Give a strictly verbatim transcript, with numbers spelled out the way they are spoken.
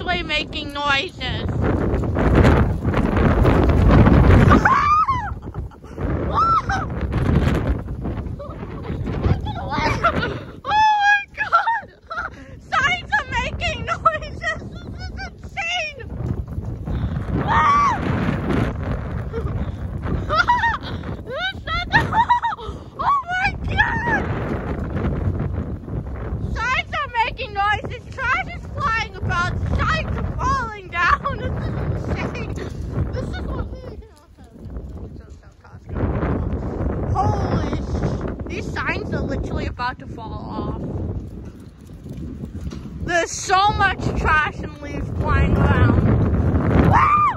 literally making noises. Noises, trash is flying about, signs are falling down. This is insane. This is what. Holy sh! These signs are literally about to fall off. There's so much trash and leaves flying around.